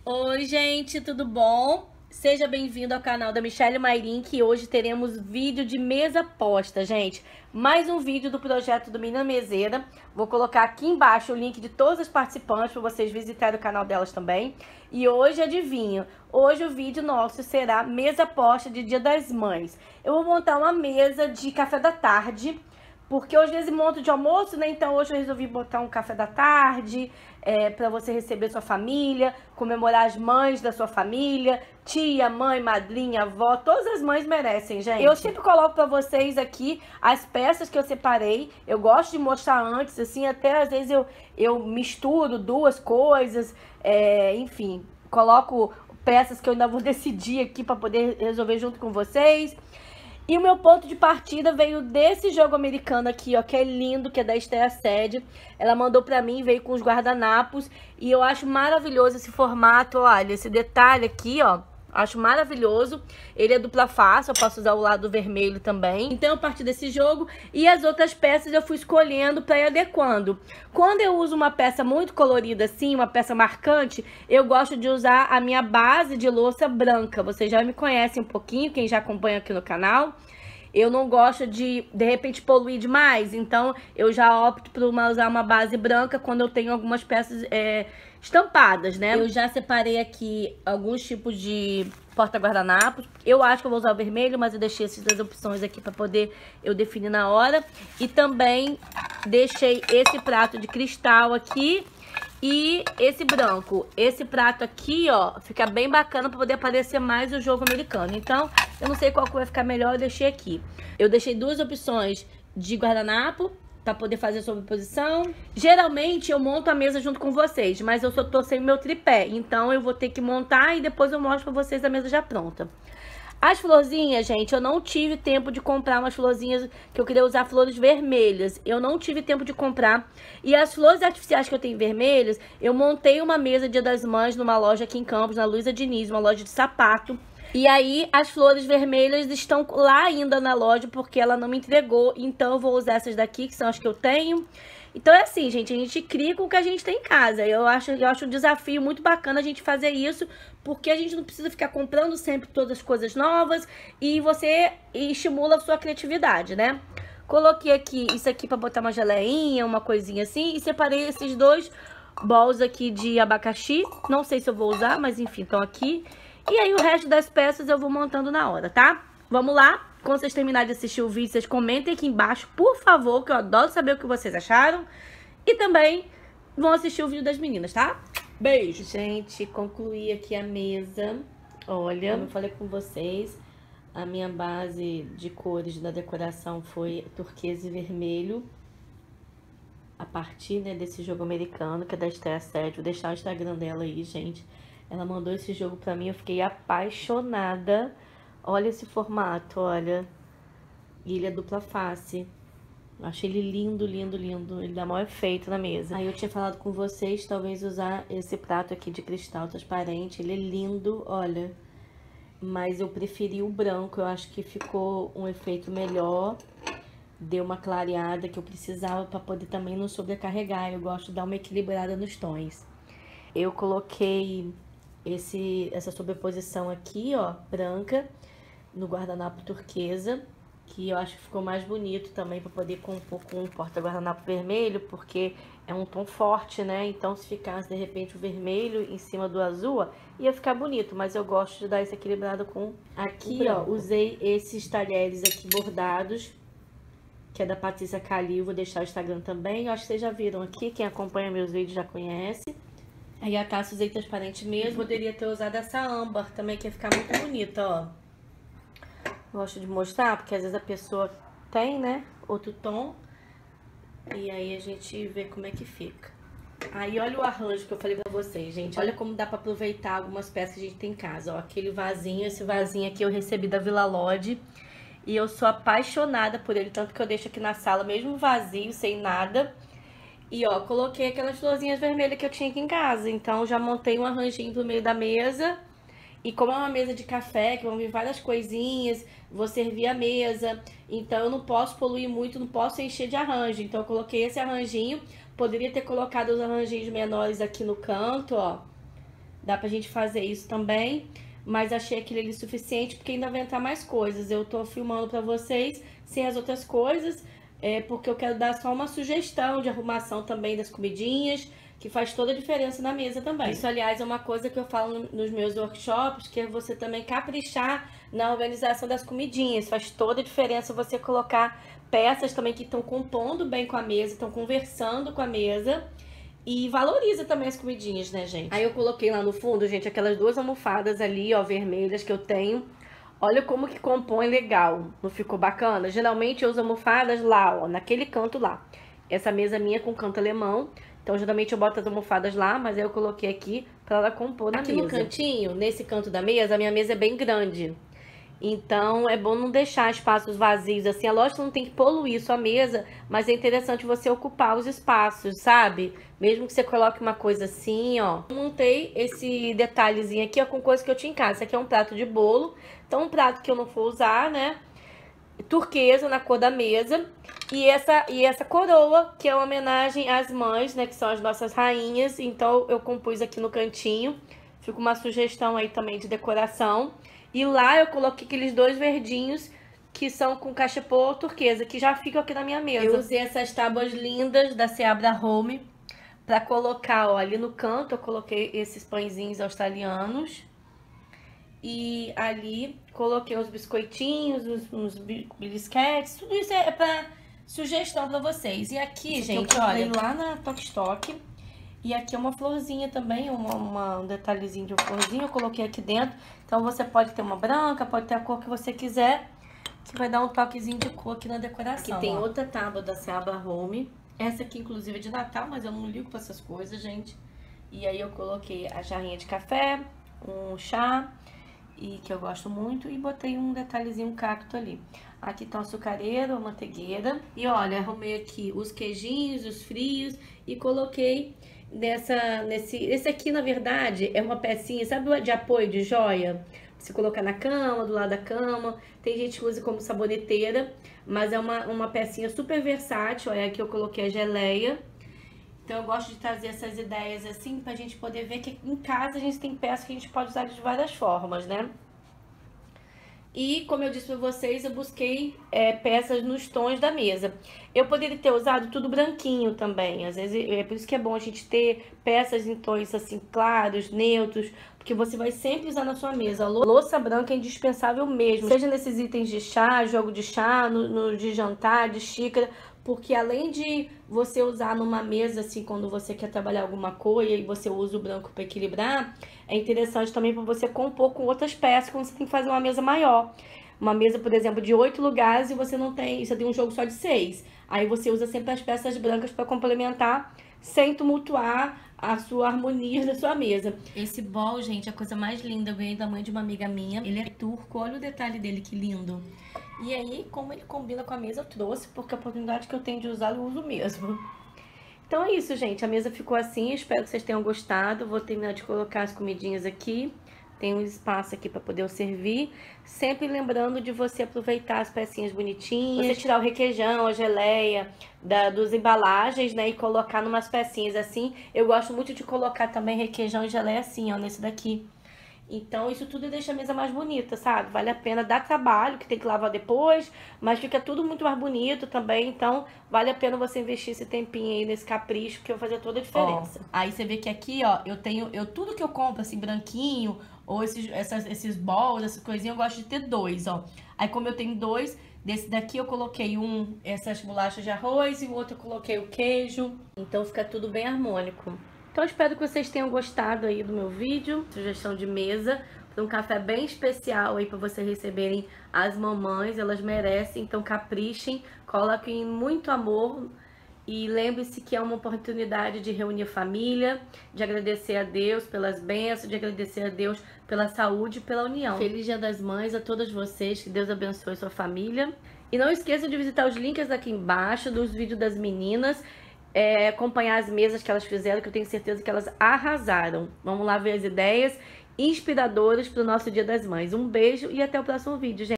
Oi, gente, tudo bom? Seja bem-vindo ao canal da Michelle Mairin, que hoje teremos vídeo de mesa posta, gente. Mais um vídeo do projeto do Menina Meseira. Vou colocar aqui embaixo o link de todas as participantes para vocês visitarem o canal delas também. E hoje, adivinha, hoje o vídeo nosso será mesa posta de Dia das Mães. Eu vou montar uma mesa de café da tarde, porque hoje às vezes monto de almoço, né? Então hoje eu resolvi botar um café da tarde para você receber sua família, comemorar as mães da sua família, tia, mãe, madrinha, avó, todas as mães merecem, gente. Eu sempre coloco para vocês aqui as peças que eu separei. Eu gosto de mostrar antes, assim, até às vezes eu misturo duas coisas, enfim, coloco peças que eu ainda vou decidir aqui para poder resolver junto com vocês. E o meu ponto de partida veio desse jogo americano aqui, ó, que é lindo, que é da Esther Sede. Ela mandou pra mim, veio com os guardanapos. E eu acho maravilhoso esse formato, olha, esse detalhe aqui, ó. Acho maravilhoso. Ele é dupla face, eu posso usar o lado vermelho também. Então eu parti desse jogo e as outras peças eu fui escolhendo para ir adequando. Quando eu uso uma peça muito colorida assim, uma peça marcante, eu gosto de usar a minha base de louça branca. Vocês já me conhecem um pouquinho, quem já acompanha aqui no canal. Eu não gosto de repente, poluir demais. Então, eu já opto por usar uma base branca quando eu tenho algumas peças estampadas, né? Eu já separei aqui alguns tipos de porta-guardanapos. Eu acho que eu vou usar o vermelho, mas eu deixei essas duas opções aqui para poder eu definir na hora. E também deixei esse prato de cristal aqui. E esse branco, esse prato aqui, ó, fica bem bacana para poder aparecer mais o jogo americano. Então, eu não sei qual que vai ficar melhor, eu deixei aqui. Eu deixei duas opções de guardanapo para poder fazer a sobreposição. Geralmente, eu monto a mesa junto com vocês, mas eu só tô sem meu tripé. Então, eu vou ter que montar e depois eu mostro para vocês a mesa já pronta. As florzinhas, gente, eu não tive tempo de comprar umas florzinhas que eu queria usar flores vermelhas. Eu não tive tempo de comprar. E as flores artificiais que eu tenho vermelhas, eu montei uma mesa Dia das Mães numa loja aqui em Campos, na Luiza Diniz, uma loja de sapato. E aí, as flores vermelhas estão lá ainda na loja, porque ela não me entregou. Então, eu vou usar essas daqui, que são as que eu tenho. Então é assim, gente, a gente cria com o que a gente tem em casa. Eu acho um desafio muito bacana a gente fazer isso, porque a gente não precisa ficar comprando sempre todas as coisas novas e você estimula a sua criatividade, né? Coloquei aqui isso aqui para botar uma geleinha, uma coisinha assim, e separei esses dois bowls aqui de abacaxi. Não sei se eu vou usar, mas enfim, estão aqui. E aí o resto das peças eu vou montando na hora, tá? Vamos lá? Quando vocês terminarem de assistir o vídeo, vocês comentem aqui embaixo, por favor, que eu adoro saber o que vocês acharam. E também vão assistir o vídeo das meninas, tá? Beijo! Gente, concluí aqui a mesa. Olha, como eu falei com vocês, a minha base de cores da decoração foi turquesa e vermelho. A partir, né, desse jogo americano, que é da Esther Sede. Vou deixar o Instagram dela aí, gente. Ela mandou esse jogo pra mim, eu fiquei apaixonada. Olha esse formato, olha. E ele é dupla face. Eu achei ele lindo, lindo, lindo. Ele dá maior efeito na mesa. Aí eu tinha falado com vocês, talvez usar esse prato aqui de cristal transparente. Ele é lindo, olha. Mas eu preferi o branco. Eu acho que ficou um efeito melhor. Deu uma clareada que eu precisava para poder também não sobrecarregar. Eu gosto de dar uma equilibrada nos tons. Eu coloquei essa sobreposição aqui, ó, branca, no guardanapo turquesa, que eu acho que ficou mais bonito também para poder compor com um porta-guardanapo vermelho, porque é um tom forte, né? Então, se ficasse, de repente, o vermelho em cima do azul, ó, ia ficar bonito, mas eu gosto de dar esse equilibrado com... Aqui, ó, usei esses talheres aqui bordados, que é da Patrícia Calil, vou deixar o Instagram também. Eu acho que vocês já viram aqui, quem acompanha meus vídeos já conhece. Aí a taça usei transparente mesmo. Poderia ter usado essa âmbar também, que ia ficar muito bonita, ó. Gosto de mostrar, porque às vezes a pessoa tem, né, outro tom. E aí a gente vê como é que fica. Aí olha o arranjo que eu falei pra vocês, gente. Olha como dá pra aproveitar algumas peças que a gente tem em casa, ó. Aquele vasinho, esse vasinho aqui eu recebi da Vila Lodge. E eu sou apaixonada por ele, tanto que eu deixo aqui na sala, mesmo vazio, sem nada. E ó, coloquei aquelas florzinhas vermelhas que eu tinha aqui em casa. Então já montei um arranjinho pro meio da mesa. E como é uma mesa de café, que vão vir várias coisinhas, vou servir a mesa. Então eu não posso poluir muito, não posso encher de arranjo. Então eu coloquei esse arranjinho. Poderia ter colocado os arranjinhos menores aqui no canto, ó. Dá pra gente fazer isso também, mas achei aquele ali suficiente porque ainda vai entrar mais coisas. Eu tô filmando pra vocês sem as outras coisas, porque eu quero dar só uma sugestão de arrumação também das comidinhas, que faz toda a diferença na mesa também. Isso, aliás, é uma coisa que eu falo nos meus workshops, que é você também caprichar na organização das comidinhas. Faz toda a diferença você colocar peças também que estão compondo bem com a mesa, estão conversando com a mesa. E valoriza também as comidinhas, né, gente? Aí eu coloquei lá no fundo, gente, aquelas 2 almofadas ali, ó, vermelhas que eu tenho. Olha como que compõe legal. Não ficou bacana? Geralmente eu uso almofadas lá, ó, naquele canto lá. Essa mesa minha é com canto alemão. Então, geralmente eu boto as almofadas lá, mas aí eu coloquei aqui pra ela compor na mesa. Aqui no cantinho, nesse canto da mesa, a minha mesa é bem grande. Então, é bom não deixar espaços vazios assim. É lógico que não tem que poluir sua mesa, mas é interessante você ocupar os espaços, sabe? Mesmo que você coloque uma coisa assim, ó. Eu montei esse detalhezinho aqui, ó, com coisa que eu tinha em casa. Esse aqui é um prato de bolo. Então, um prato que eu não for usar, né? Turquesa na cor da mesa. E essa coroa, que é uma homenagem às mães, né? Que são as nossas rainhas. Então, eu compus aqui no cantinho. Fica uma sugestão aí também de decoração. E lá eu coloquei aqueles 2 verdinhos que são com cachepô turquesa, que já ficam aqui na minha mesa. Eu usei essas tábuas lindas da Seabra Home pra colocar, ó, ali no canto eu coloquei esses pãezinhos australianos. E ali coloquei uns biscoitinhos, uns bisquetes, tudo isso é pra sugestão pra vocês. E aqui, gente, olha, lá na Tok-Tok. E aqui é uma florzinha também, um detalhezinho de uma florzinha, eu coloquei aqui dentro. Então você pode ter uma branca, pode ter a cor que você quiser, que vai dar um toquezinho de cor aqui na decoração. Aqui tem outra tábua da Seabra Home. Essa aqui, inclusive, é de Natal, mas eu não ligo pra essas coisas, gente. E aí eu coloquei a jarrinha de café, um chá, e que eu gosto muito, e botei um detalhezinho, um cacto ali. Aqui tá o açucareiro, a manteigueira. E olha, arrumei aqui os queijinhos, os frios, e coloquei esse aqui, na verdade, é uma pecinha, sabe, de apoio de joia? Você colocar na cama, do lado da cama. Tem gente que usa como saboneteira, mas é uma pecinha super versátil. Olha, aqui eu coloquei a geleia. Então eu gosto de trazer essas ideias assim pra gente poder ver que em casa a gente tem peças que a gente pode usar de várias formas, né? E, como eu disse pra vocês, eu busquei peças nos tons da mesa. Eu poderia ter usado tudo branquinho também. Às vezes, é por isso que é bom a gente ter peças em tons assim claros, neutros, porque você vai sempre usar na sua mesa. A louça branca é indispensável mesmo. Seja nesses itens de chá, jogo de chá, no de jantar, de xícara. Porque além de você usar numa mesa, assim, quando você quer trabalhar alguma cor e aí você usa o branco para equilibrar, é interessante também para você compor com outras peças quando você tem que fazer uma mesa maior. Uma mesa, por exemplo, de 8 lugares e você tem um jogo só de 6. Aí você usa sempre as peças brancas para complementar, sem tumultuar a sua harmonia da sua mesa. Esse bol, gente, é a coisa mais linda. Eu ganhei da mãe de uma amiga minha. Ele é turco, olha o detalhe dele, que lindo. E aí, como ele combina com a mesa, eu trouxe, porque a oportunidade que eu tenho de usá-lo, eu uso mesmo. Então é isso, gente. A mesa ficou assim. Espero que vocês tenham gostado. Vou terminar de colocar as comidinhas aqui. Tem um espaço aqui para poder eu servir. Sempre lembrando de você aproveitar as pecinhas bonitinhas. Você tirar o requeijão, a geleia dos embalagens, né? E colocar numas pecinhas assim. Eu gosto muito de colocar também requeijão e geleia assim, ó, nesse daqui. Então, isso tudo deixa a mesa mais bonita, sabe? Vale a pena, dá trabalho, que tem que lavar depois, mas fica tudo muito mais bonito também. Então, vale a pena você investir esse tempinho aí nesse capricho, que vai fazer toda a diferença. Ó, aí você vê que aqui, ó, tudo que eu compro, assim, branquinho, ou esses balls, essas coisinhas, eu gosto de ter 2, ó. Aí, como eu tenho 2, desse daqui eu coloquei essas bolachas de arroz, e o outro eu coloquei o queijo. Então, fica tudo bem harmônico. Então, espero que vocês tenham gostado aí do meu vídeo, sugestão de mesa, um café bem especial aí para vocês receberem as mamães, elas merecem, então caprichem, coloquem muito amor e lembre-se que é uma oportunidade de reunir família, de agradecer a Deus pelas bênçãos, de agradecer a Deus pela saúde e pela união. Feliz Dia das Mães a todas vocês, que Deus abençoe sua família. E não esqueçam de visitar os links aqui embaixo dos vídeos das meninas, acompanhar as mesas que elas fizeram, que eu tenho certeza que elas arrasaram. Vamos lá ver as ideias inspiradoras para o nosso Dia das Mães. Um beijo e até o próximo vídeo, gente.